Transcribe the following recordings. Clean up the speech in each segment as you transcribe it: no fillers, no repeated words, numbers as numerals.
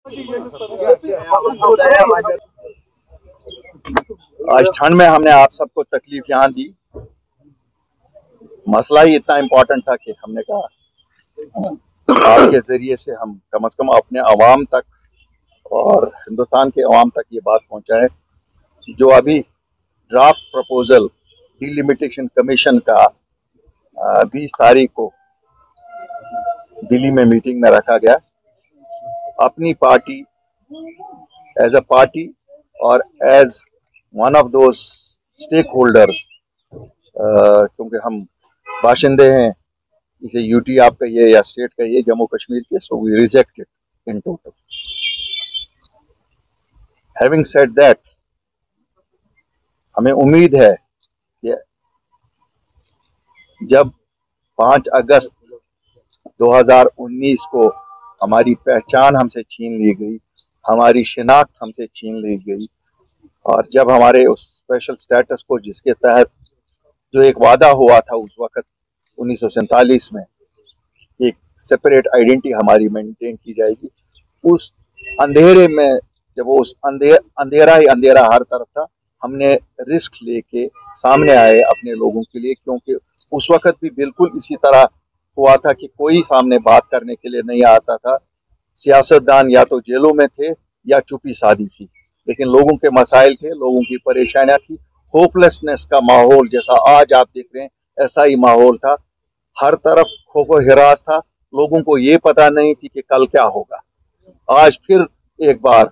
आज ठंड में हमने आप सबको तकलीफ यहाँ दी। मसला ही इतना इम्पोर्टेंट था कि हमने कहा आपके जरिए से हम कम से कम अपने अवाम तक और हिंदुस्तान के अवाम तक ये बात पहुँचाएं। जो अभी ड्राफ्ट प्रपोजल डिलिमिटेशन कमीशन का 20 तारीख को दिल्ली में मीटिंग में रखा गया, अपनी पार्टी एज अ पार्टी और as one of those stake holders, क्योंकि हम बाशिंदे हैं, इसे यूटी आप कहिए या स्टेट कहिए जम्मू कश्मीर के, so we reject it in total. Having said that, हमें उम्मीद है कि जब 5 अगस्त 2019 को हमारी पहचान हमसे छीन ली गई, हमारी शिनाख्त हमसे छीन ली गई, और जब हमारे उस स्पेशल स्टेटस को, जिसके तहत जो एक वादा हुआ था उस वक्त 1947 में, एक सेपरेट आइडेंटिटी हमारी मेंटेन की जाएगी, उस अंधेरे में, जब वो उस अंधेरा ही अंधेरा हर तरफ था, हमने रिस्क लेके सामने आए अपने लोगों के लिए, क्योंकि उस वक्त भी बिल्कुल इसी तरह हुआ था कि कोई सामने बात करने के लिए नहीं आता था। सियासतदान या तो जेलों में थे या चुप्पी साधी थी, लेकिन लोगों के मसाइल थे, लोगों की परेशानियां थी, होपलेसनेस का माहौल जैसा आज आप देख रहे हैं, ऐसा ही माहौल था। हर तरफ खौफ हिरास था, लोगों को ये पता नहीं थी कि कल क्या होगा। आज फिर एक बार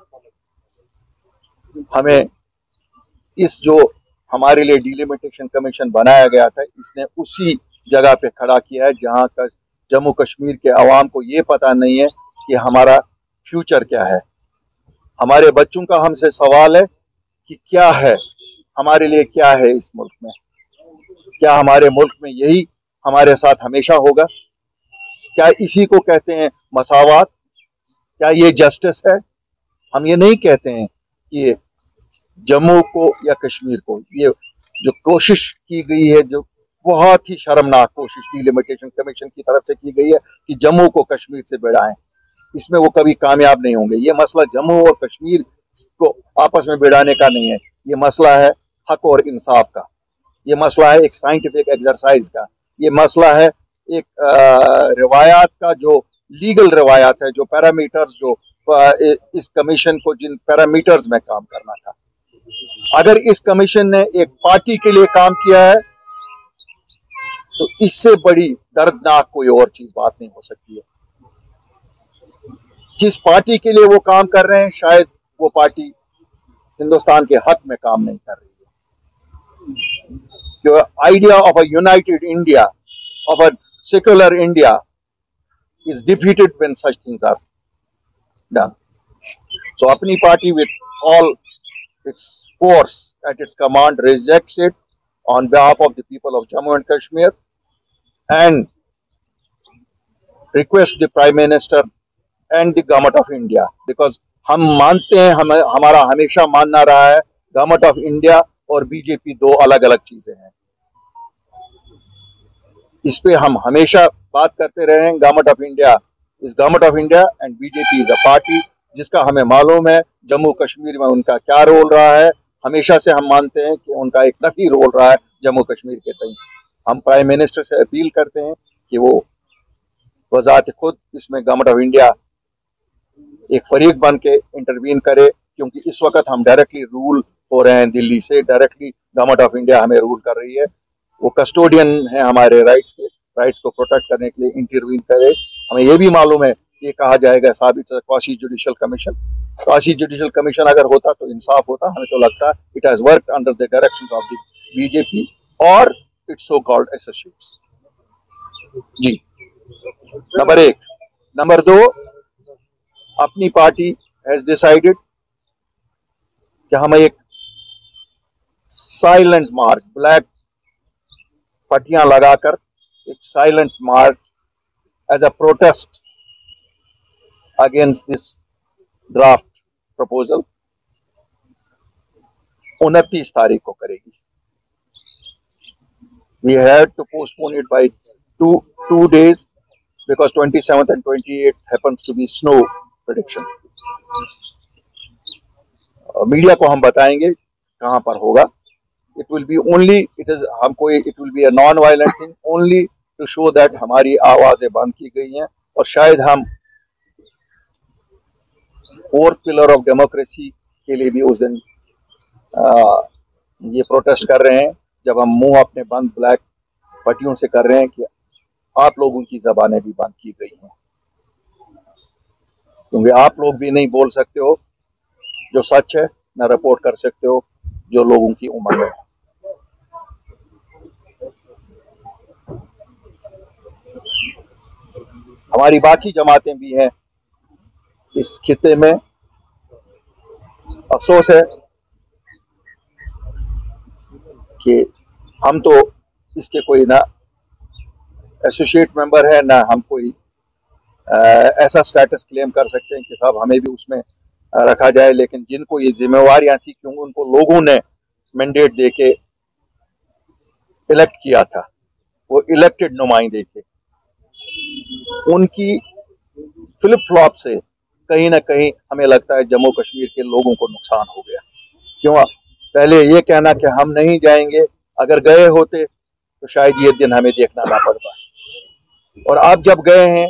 हमें इस जो हमारे लिए डिलिमिटेशन कमीशन बनाया गया था, इसने उसी जगह पे खड़ा किया है जहां का जम्मू कश्मीर के अवाम को ये पता नहीं है कि हमारा फ्यूचर क्या है। हमारे बच्चों का हमसे सवाल है कि क्या है हमारे लिए, क्या है इस मुल्क में, क्या हमारे मुल्क में यही हमारे साथ हमेशा होगा? क्या इसी को कहते हैं मसावात? क्या ये जस्टिस है? हम ये नहीं कहते हैं कि जम्मू को या कश्मीर को, ये जो कोशिश की गई है, जो बहुत ही शर्मनाक कोशिश डिलिमिटेशन कमीशन की तरफ से की गई है कि जम्मू को कश्मीर से भिड़ाएं, इसमें वो कभी कामयाब नहीं होंगे। ये मसला जम्मू और कश्मीर को आपस में भिड़ाने का नहीं है, ये मसला है हक और इंसाफ का, ये मसला है एक साइंटिफिक एक्सरसाइज का, ये मसला है एक रिवायात का, जो लीगल रिवायात है, जो पैरामीटर्स, जो इस कमीशन को जिन पैरामीटर्स में काम करना था। अगर इस कमीशन ने एक पार्टी के लिए काम किया है तो इससे बड़ी दर्दनाक कोई और चीज बात नहीं हो सकती है। जिस पार्टी के लिए वो काम कर रहे हैं, शायद वो पार्टी हिंदुस्तान के हक में काम नहीं कर रही है। जो idea of a united India, of a secular India is defeated when such things are done. So अपनी party with all its force at its command rejects it on behalf of the people of Jammu and Kashmir, and requests the Prime Minister and the Government of India, because हम मानते हैं, हमारा हमेशा मानना रहा है, government of India और BJP दो अलग अलग चीजें हैं। इस पे हम हमेशा बात करते रहे हैं। Government of India is government of India and BJP is a party, जिसका हमें मालूम है जम्मू कश्मीर में उनका क्या रोल रहा है। हमेशा से हम मानते हैं कि उनका एक नफी रोल रहा है जम्मू कश्मीर के तय। हम प्राइम मिनिस्टर से अपील करते हैं कि वो वजात खुद इसमें गवर्नमेंट ऑफ इंडिया एक फरीक बन के इंटरवीन करे, क्योंकि इस वक्त हम डायरेक्टली रूल हो रहे हैं दिल्ली से, डायरेक्टली गवर्नमेंट ऑफ इंडिया हमें रूल कर रही है। वो कस्टोडियन है हमारे राइट्स के, राइट्स को प्रोटेक्ट करने के लिए इंटरवीन करे। हमें ये भी मालूम है, ये कहा जाएगा साबित quasi judicial commission, quasi judicial commission अगर होता तो इंसाफ होता। हमें तो लगता है it has worked under the directions of the BJP और इट्स सो कॉल्ड एसोसिएट्स। जी, नंबर 1। नंबर 2, अपनी पार्टी हैज डिसाइडेड कि हम एक साइलेंट मार्च, ब्लैक पट्टियां लगाकर एक silent march as a protest against this draft proposal 29 तारीख को करेगी। We had to postpone it by two days because 27th and 28th happens to be snow prediction. Media को हम बताएंगे कहाँ पर होगा। It will be only it will be a non violent thing, only to show that हमारी आवाजें बंद की गई हैं। और शायद हम 4th पिलर ऑफ डेमोक्रेसी के लिए भी उस दिन ये प्रोटेस्ट कर रहे हैं, जब हम मुंह अपने बंद ब्लैक पट्टियों से कर रहे हैं कि आप लोगों की जबानें भी बंद की गई हैं, क्योंकि आप लोग भी नहीं बोल सकते हो जो सच है, न रिपोर्ट कर सकते हो जो लोगों की उम्र में है। हमारी बाकी जमातें भी हैं इस खित्ते में। अफसोस है कि हम तो इसके कोई ना एसोसिएट मेंबर है, ना हम कोई ऐसा स्टेटस क्लेम कर सकते हैं कि साहब हमें भी उसमें रखा जाए। लेकिन जिनको ये जिम्मेवारियां थी, क्योंकि उनको लोगों ने मैंडेट देके इलेक्ट किया था, वो इलेक्टेड नुमाइंदे थे, उनकी फ्लिप फ्लॉप से कहीं ना कहीं हमें लगता है जम्मू कश्मीर के लोगों को नुकसान हो गया। क्यों? पहले ये कहना कि हम नहीं जाएंगे, अगर गए होते तो शायद ये दिन हमें देखना ना पड़ता। और आप जब गए हैं,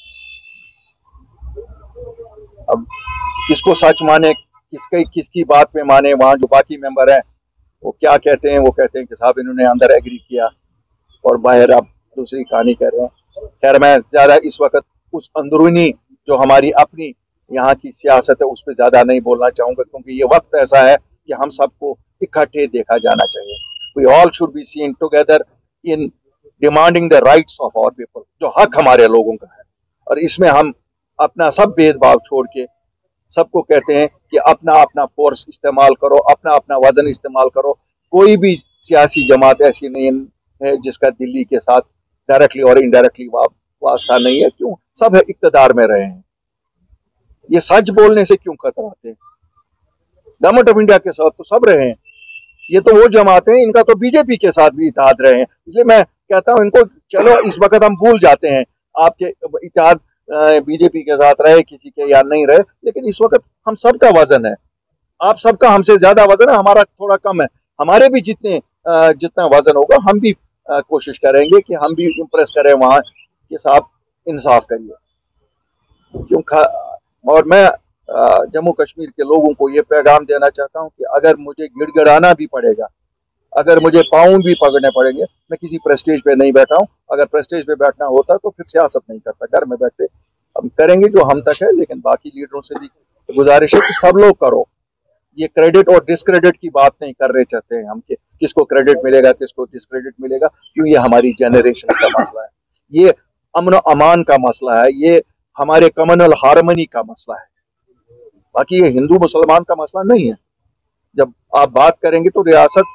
अब किसको सच माने, किसकी बात में माने? वहां जो बाकी मेंबर हैं वो क्या कहते हैं? वो कहते हैं कि साहब इन्होंने अंदर एग्री किया और बाहर आप दूसरी कहानी कह रहे हैं। खैर, मैं ज्यादा इस वक्त उस अंदरूनी जो हमारी अपनी यहाँ की सियासत है उस पर ज्यादा नहीं बोलना चाहूंगा, क्योंकि ये वक्त ऐसा है कि हम सबको इकट्ठे देखा जाना चाहिए। We all should be seen together in demanding the rights of our people, जो हक हमारे लोगों का है। और इसमें हम अपना सब भेदभाव छोड़ के सबको कहते हैं कि अपना अपना फोर्स इस्तेमाल करो, अपना अपना वजन इस्तेमाल करो। कोई भी सियासी जमात ऐसी नहीं है जिसका दिल्ली के साथ डायरेक्टली और इनडायरेक्टली वास्ता नहीं है। क्यों? सब इक्तदार में रहे हैं। ये सच बोलने से क्यों कतराते हैं? गवर्नमेंट ऑफ इंडिया के साथ तो सब रहे हैं। ये तो वो जमाते हैं, इनका तो बीजेपी के साथ भी इत्तेहाद रहे हैं। इसलिए मैं कहता हूं इनको, चलो इस वक्त हम भूल जाते हैं आपके इत्तेहाद बीजेपी के साथ रहे किसी के या नहीं रहे, लेकिन इस वक्त हम सबका वजन है। आप सबका हमसे ज्यादा वजन है, हमारा थोड़ा कम है। हमारे भी जितना वजन होगा, हम भी कोशिश करेंगे कि हम भी इम्प्रेस करें वहां के साथ, इंसाफ करिए। क्यों? और मैं जम्मू कश्मीर के लोगों को ये पैगाम देना चाहता हूं कि अगर मुझे गिड़गिड़ाना भी पड़ेगा, अगर मुझे पाँव भी पकड़ने पड़ेंगे, मैं किसी प्रेस्टेज पे नहीं बैठा हूं। अगर प्रेस्टेज पे बैठना होता तो फिर सियासत नहीं करता, घर में बैठते। हम करेंगे जो हम तक है, लेकिन बाकी लीडरों से भी गुजारिश है कि सब लोग करो। ये क्रेडिट और डिस्क्रेडिट की बात नहीं कर रहे चाहते हैं हम कि किसको क्रेडिट मिलेगा, किसको डिस्क्रेडिट मिलेगा। क्यों? ये हमारी जनरेशन का मसला है, ये अमन अमान का मसला है, ये हमारे कम्युनल हार्मनी का मसला है। बाकी ये हिंदू मुसलमान का मसला नहीं है। जब आप बात करेंगे तो रियासत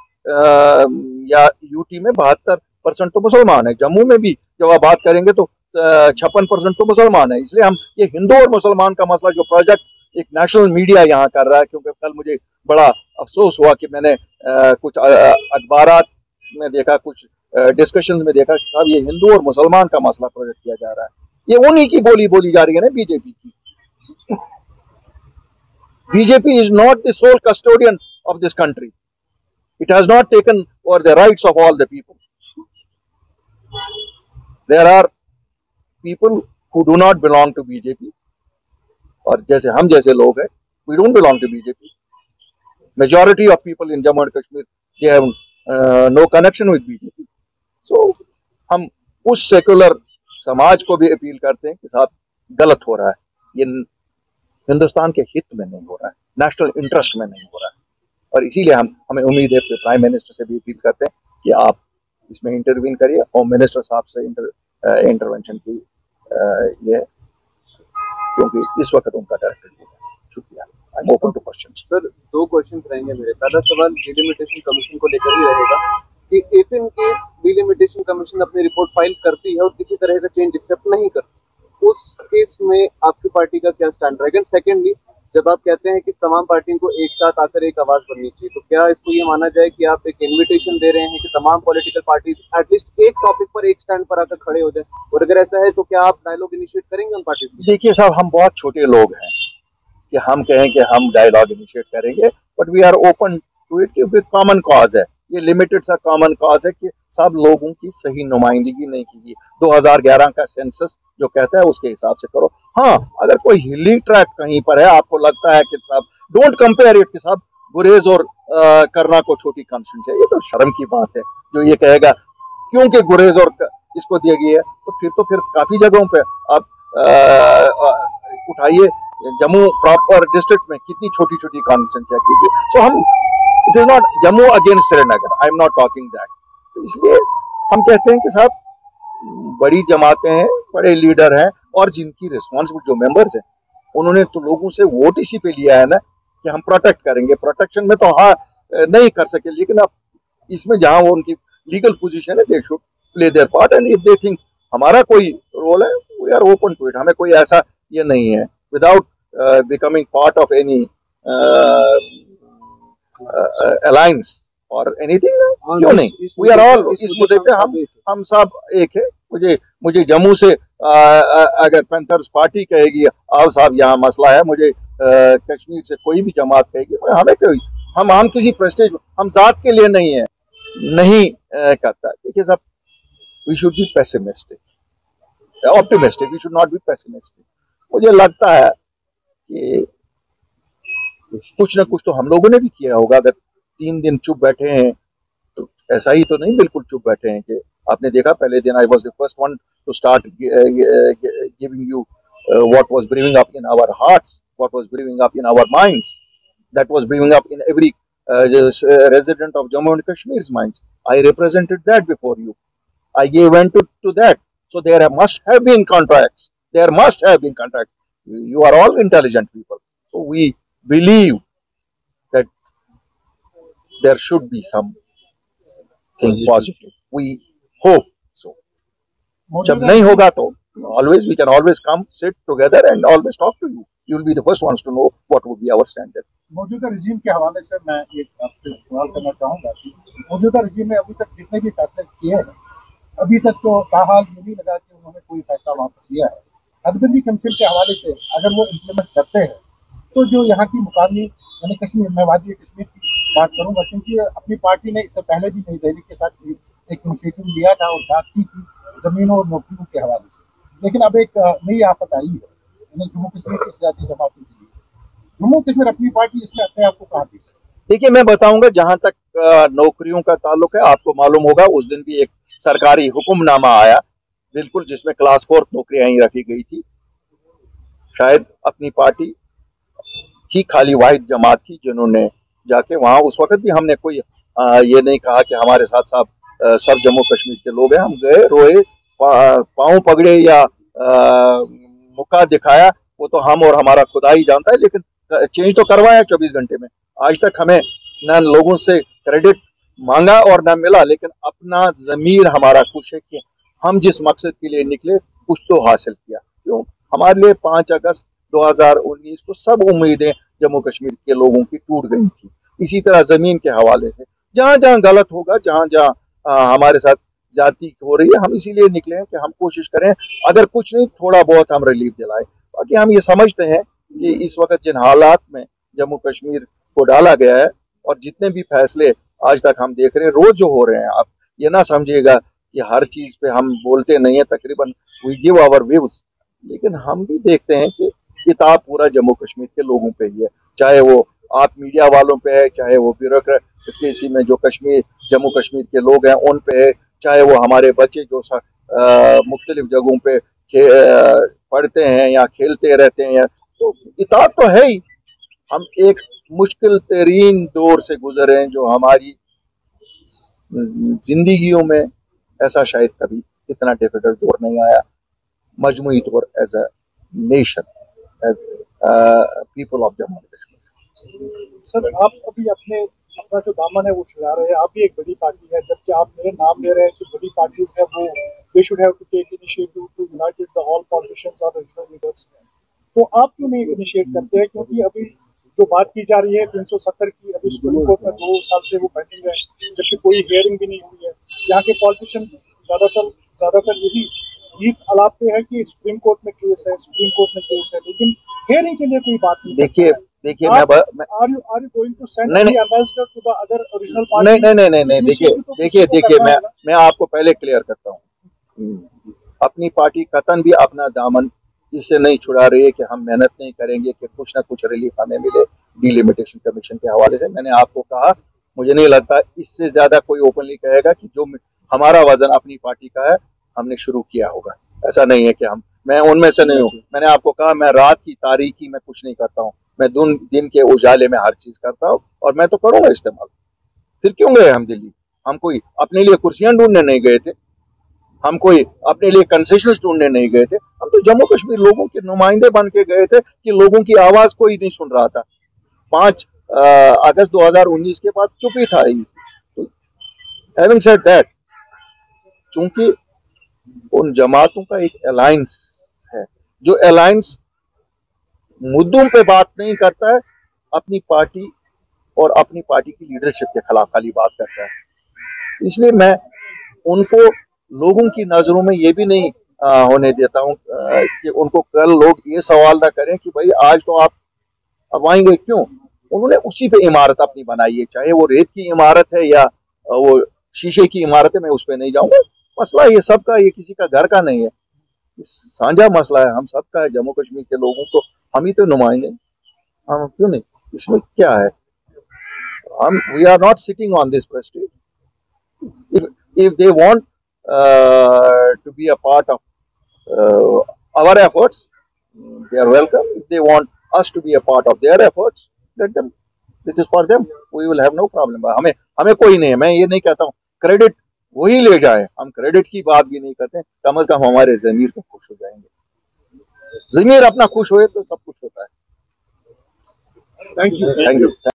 या यूटी में 72% तो मुसलमान है, जम्मू में भी जब आप बात करेंगे तो 56% तो मुसलमान है। इसलिए हम ये हिंदू और मुसलमान का मसला जो प्रोजेक्ट एक नेशनल मीडिया यहाँ कर रहा है, क्योंकि कल मुझे बड़ा अफसोस हुआ कि मैंने कुछ अखबारात में देखा, कुछ डिस्कशन में देखा कि साहब ये हिंदू और मुसलमान का मसला प्रोजेक्ट किया जा रहा है। ये उन्हीं की बोली बोली जा रही है ना, बीजेपी की। BJP is not the sole custodian of this country. It has not taken over the rights of all the people. There are people who do not belong to BJP, और जैसे हम जैसे लोग हैं, we don't belong to BJP. Majority of people in Jammu and Kashmir, they have no connection with BJP. So हम उस secular समाज को भी अपील करते हैं कि साहब गलत हो रहा है, ये हिंदुस्तान के हित में नहीं हो रहा है, नेशनल इंटरेस्ट में नहीं हो रहा है। और इसीलिए हमें उम्मीद है कि प्राइम मिनिस्टर से भी अपील करते हैं कि आप इसमें इंटरवीन करिए। होम मिनिस्टर साहब से इंटरवेंशन की ये, क्योंकि इस वक्त उनका डायरेक्टर है। शुक्रिया। I am open to questions. Sir, 2 question रहेंगे मेरे। पहला सवाल डिलिमिटेशन कमीशन को लेकर ही रहेगा कि if in case delimitation commission अपनी रिपोर्ट फाइल करती है और किसी तरह का चेंज एक्सेप्ट नहीं करती, उस केस में आपकी पार्टी का क्या स्टैंड रहेगा? सेकेंडली, जब आप कहते हैं कि तमाम पार्टियों को एक साथ आकर एक आवाज बननी चाहिए, तो क्या इसको ये माना जाए कि आप एक इनविटेशन दे रहे हैं कि तमाम पॉलिटिकल पार्टीज एटलीस्ट एक टॉपिक पर एक स्टैंड पर आकर खड़े हो जाए? और अगर ऐसा है तो क्या आप डायलॉग इनिशिएट करेंगे उन पार्टी से? देखिए साहब, हम बहुत छोटे लोग हैं, कि हम कहें कि हम डायलॉग इनिशिएट करेंगे, but we are open to it क्योंकि कॉमन कॉज है, ये लिमिटेड सा कॉमन कॉज है कि सब लोगों की सही नुमाइंदगी नहीं की गई। 2011 का सेंसस जो कहता है उसके हिसाब से करो। हाँ, अगर कोई हिली ट्रैक कहीं पर है, आपको लगता है कि साहब डोंट कंपेयर इट कि साहब गुरेज और करना को छोटी कॉन्स्टिट्यूंसी है, ये तो शर्म की बात है जो ये कहेगा क्योंकि गुरेज और इसको दिया गया है। तो फिर काफी जगहों पे आप उठाइए, जम्मू प्रॉपर डिस्ट्रिक्ट में कितनी छोटी छोटी कॉन्स्टिट्यूंसियां की गई। सो हम it is not Jammu against Srinagar, I am not talking that. तो इसलिए हम कहते हैं कि साहब बड़ी जमातें हैं, बड़े लीडर हैं, और जिनकी रिस्पॉन्सिबिलिटी जो मेंबर्स हैं उन्होंने तो लोगों से वोट इसी पे लिया है ना कि हम प्रोटेक्ट करेंगे। प्रोटेक्शन में तो हाँ नहीं कर सके, लेकिन अब इसमें जहां वो उनकी लीगल पोजीशन है, they should play their part, and if they think हमारा कोई रोल है, we are open to it. हमें कोई ऐसा ये नहीं है without becoming part of any alliance और एनीथिंग, क्यों नहीं, वी आर ऑल इस मुद्दे पे हम सब एक है। मुझे जम्मू से अगर पैंथर्स पार्टी कहेगी आओ साहब यहाँ मसला है, मुझे कश्मीर से कोई भी जमात कहेगी, हमें कोई हम किसी प्रेस्टेज, हम जात के लिए नहीं है, नहीं करता। देखिए साहब, we should be pessimistic, optimistic, we should not be pessimistic. मुझे लगता है कि कुछ ना कुछ तो हम लोगों ने भी किया होगा। अगर 3 दिन चुप बैठे हैं तो ऐसा ही तो नहीं बिल्कुल चुप बैठे हैं कि आपने देखा पहले दिन I was the first one to start giving you what was brewing up in our hearts, what was brewing up in our minds, that was brewing up in every resident of Jammu and Kashmir's minds. I represented that before you. I gave vent to that. So there must have been contracts. There must have been contracts. You are all intelligent people. So we believe that there should be something positive. We hope so. जब नहीं होगा तो always we can always come sit together and always talk to you. You will be the first ones to know what would be our standard. मौजूदा regime के हवाले से मैं एक आपसे सवाल करना चाहूँगा कि मौजूदा रिजीम ने अभी तक जितने भी फैसले किए हैं, अभी तक तो ताहाल ये नहीं लगा कि उन्होंने कोई फैसला वापस लिया है। हदबंदी कौंसिल के हवाले से अगर वो इम्प्लीमेंट करते हैं तो जो यहाँ की मुकामी यानी कश्मीर, मैं वादी कश्मीर की बात करूँगा क्योंकि अपनी पार्टी ने इससे पहले भी नई दिल्ली के साथ एक इनिशिएटिव लिया था और बात की थी जमीनों और नौकरियों के हवाले से, लेकिन अब एक नई आफत आई है यानी जम्मू कश्मीर की सियासी जमातों के लिए। जम्मू कश्मीर अपनी पार्टी इसमें अपने आप को कहाँ देखती है? देखिए, मैं बताऊंगा, जहां तक नौकरियों का ताल्लुक है, आपको मालूम होगा उस दिन भी एक सरकारी हुक्मनामा आया बिल्कुल जिसमें क्लास 4 नौकरियां ही रखी गई थी। शायद अपनी पार्टी ही खाली वाहिद जमात थी जिन्होंने जाके वहां, उस वक्त भी हमने कोई ये नहीं कहा कि हमारे साथ साथ सब जम्मू कश्मीर के लोग हैं। हम गए, रोए, पांव पकड़े या मुक्का दिखाया, वो तो हम और हमारा खुदा ही जानता है, लेकिन चेंज तो करवाया 24 घंटे में। आज तक हमें न लोगों से क्रेडिट मांगा और न मिला, लेकिन अपना ज़मीर हमारा खुश है कि हम जिस मकसद के लिए निकले कुछ तो हासिल किया। क्यों? हमारे लिए 5 अगस्त 2019 को सब उम्मीदें जम्मू कश्मीर के लोगों की टूट गई थी। इसी तरह ज़मीन के हवाले से जहाँ जहाँ गलत होगा, जहाँ जहाँ हमारे साथ ज्यादती हो रही है, हम इसीलिए निकले हैं कि हम कोशिश करें, अगर कुछ नहीं थोड़ा बहुत हम रिलीफ दिलाएं। बाकी हम ये समझते हैं कि इस वक्त जिन हालात में जम्मू कश्मीर को डाला गया है और जितने भी फैसले आज तक हम देख रहे हैं, रोज जो हो रहे हैं, आप ये ना समझिएगा कि हर चीज पे हम बोलते नहीं है, तकरीबन वी गिव आवर व्यूज, लेकिन हम भी देखते हैं कि किताब पूरा जम्मू कश्मीर के लोगों पे ही है, चाहे वो आप मीडिया वालों पे है, चाहे वो ब्यूरोक्रेसी में जो जम्मू कश्मीर के लोग हैं उन पे है, चाहे वो हमारे बच्चे जो मुख्तलिफ जगहों पे पढ़ते हैं या खेलते रहते हैं, तो इताद तो है ही। हम एक मुश्किल तरीन दौर से गुजरे हैं जो हमारी जिंदगियों में ऐसा शायद कभी इतना डिफिकल्ट दौर नहीं आया, मजमूई तौर as a nation, as people of Jammu Kashmir. Sir, आप अभी अपना जो दामन है वो छुड़ा रहे हैं, आप भी एक बड़ी पार्टी है, जबकि आप मेरे नाम ले रहे हैं कि बड़ी पार्टीज है वो they should have to take initiative to united the all politicians और रीजनल लीडर्स। तो आप क्यों नहीं इनिशिएट करते हैं? क्योंकि अभी जो बात की जा रही है 370 की, अभी सुप्रीम कोर्ट में 2 साल से वो पेंडिंग है, जबकि कोई हियरिंग भी नहीं हुई है। यहाँ के पॉलिटिशियंस ज्यादातर यही एक अलाप पे है कि सुप्रीम कोर्ट में केस है, लेकिन हेयरिंग के लिए कोई बात नहीं। देखिए मैं are you going to send any ambassador to the other original party? नहीं, देखिए मैं आपको पहले क्लियर करता हूँ, अपनी पार्टी कतन भी अपना दामन इससे नहीं छुड़ा रही है कि हम मेहनत नहीं करेंगे कि कुछ ना कुछ रिलीफ हमें मिले डिलिमिटेशन कमीशन के हवाले से। मैंने आपको कहा, मुझे नहीं लगता इससे ज्यादा कोई ओपनली कहेगा कि जो हमारा वजन अपनी पार्टी का है हमने शुरू किया होगा। ऐसा नहीं है कि मैं उनमें से नहीं हूँ। मैंने आपको कहा, मैं रात की तारीकी में कुछ नहीं करता हूँ, मैं दिन के उजाले में हर चीज करता हूँ और मैं तो करूंगा इस्तेमाल। फिर क्यों गए हम दिल्ली? हम कोई अपने लिए कुर्सियां ढूंढने नहीं गए थे, हम कोई अपने लिए कंसेशन ढूंढने नहीं गए थे, हम तो जम्मू कश्मीर लोगों के नुमाइंदे बन के गए थे कि लोगों की आवाज कोई नहीं सुन रहा था। 5 अगस्त 2019 के बाद चुप ही था। हैविंग सेड दैट, चूंकि उन जमातों का एक अलायंस है, जो अलायंस मुद्दों पे बात नहीं करता है, अपनी पार्टी और अपनी पार्टी की लीडरशिप के खिलाफ खाली बात करता है। इसलिए मैं उनको लोगों की नजरों में ये भी नहीं होने देता हूं कि उनको कल लोग ये सवाल ना करें कि भाई आज तो आप अब आएंगे क्यों। उन्होंने उसी पे इमारत अपनी बनाई है, चाहे वो रेत की इमारत है या वो शीशे की इमारत है, मैं उस पर नहीं जाऊंगा। मसला ये सबका, ये किसी का घर का नहीं है, साझा मसला है, हम सबका है। जम्मू कश्मीर के लोगों को हम ही तो नुमाइंदे, हम क्यों नहीं, इसमें क्या है? हम we are not sitting on this prestige. if they want to be a part of our efforts, they are welcome. If they want us to be a part of their efforts, let them, it is for them, we will have no problem. हमें कोई नहीं है, मैं ये नहीं कहता हूँ credit वही ले जाए, हम क्रेडिट की बात भी नहीं करते, कम से कम हमारे ज़मीर तो खुश हो जाएंगे। ज़मीर अपना खुश होए तो सब कुछ होता है। Thank you.